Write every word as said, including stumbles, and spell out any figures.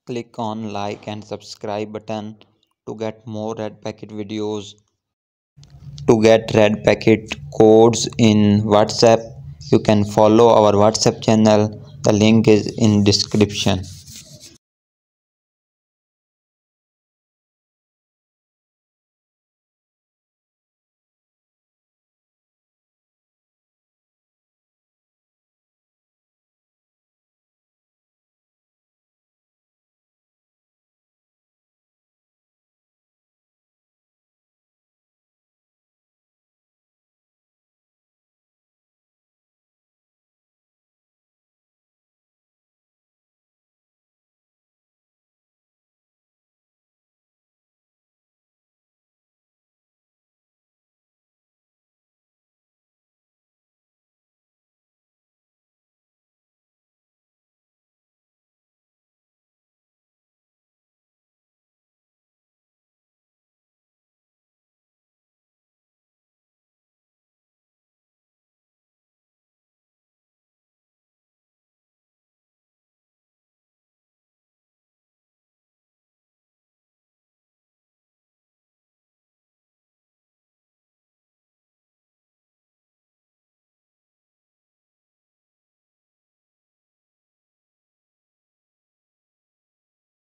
Click on like and subscribe button to get more red packet videos. To get red packet codes in WhatsApp, you can follow our WhatsApp channel. The link is in description.